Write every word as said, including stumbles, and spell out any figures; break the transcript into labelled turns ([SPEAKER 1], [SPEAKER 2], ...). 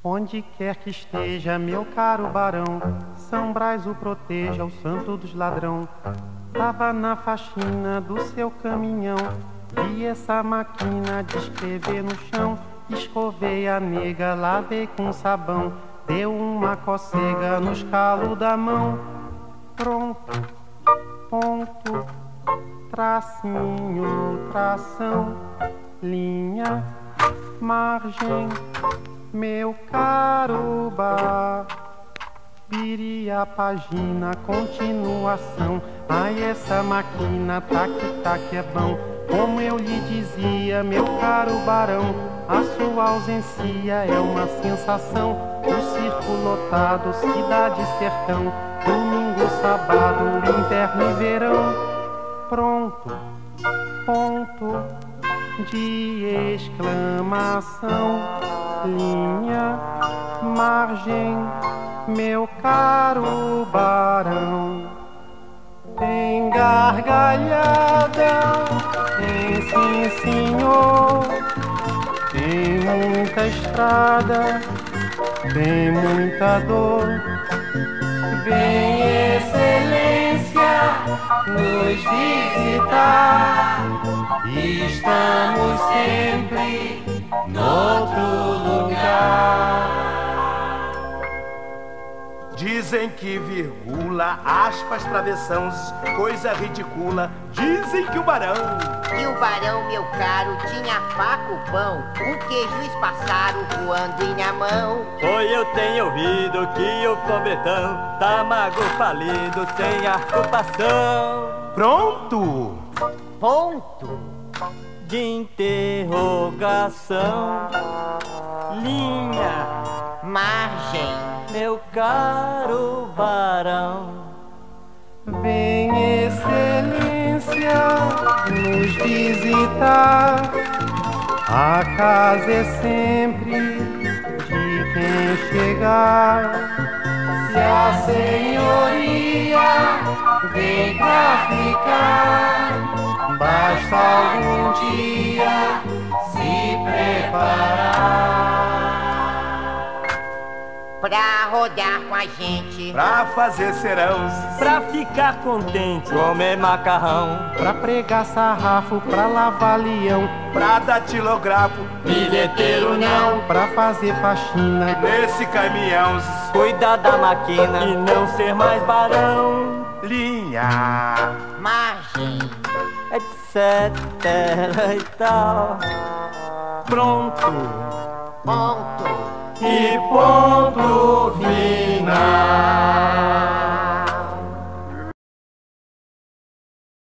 [SPEAKER 1] Onde quer que esteja, meu caro barão, São Brás o proteja, o santo dos ladrão. Tava na faxina do seu caminhão, vi essa máquina de escrever no chão. Escovei a nega, lavei com sabão, deu uma cocega nos calos da mão. Pronto, ponto, tracinho, tração, linha, margem, meu caro bar. Viria a página, continuação. Ai, essa máquina, tac-tac é bom. Como eu lhe dizia, meu caro barão, a sua ausência é uma sensação. O circo lotado, cidade e sertão, domingo, sábado, inverno e verão. Pronto, ponto de exclamação, linha, margem, meu caro barão. Tem gargalhada, tem sim senhor, tem muita estrada, tem muita dor. Vem excelência nos visitar, estamos sempre noutro lugar.
[SPEAKER 2] Dizem que vírgula, aspas, travessões, coisa ridícula. Dizem que o barão...
[SPEAKER 3] E o barão, meu caro, tinha faca, o pão, um queijo espaçado voando em a mão.
[SPEAKER 4] Foi eu tenho ouvido que o pobretão tá mago falido, sem ocupação.
[SPEAKER 2] Pronto!
[SPEAKER 3] Ponto
[SPEAKER 4] de interrogação, linha,
[SPEAKER 3] margem,
[SPEAKER 4] meu caro barão.
[SPEAKER 1] Vem excelência nos visitar, a casa é sempre de quem chegar. Se a senhoria vem pra ficar, basta algum dia se preparar
[SPEAKER 3] pra rodar com a gente,
[SPEAKER 2] pra fazer serão,
[SPEAKER 4] pra ficar contente, comer macarrão,
[SPEAKER 1] pra pregar sarrafo, pra lavar leão,
[SPEAKER 2] pra datilografo,
[SPEAKER 4] bilheteiro não,
[SPEAKER 1] pra fazer faxina
[SPEAKER 2] nesse caminhão,
[SPEAKER 4] cuidar da máquina e não ser mais barão.
[SPEAKER 2] Linha,
[SPEAKER 3] margem,
[SPEAKER 4] etc e tal. Pronto,
[SPEAKER 3] ponto
[SPEAKER 4] e ponto.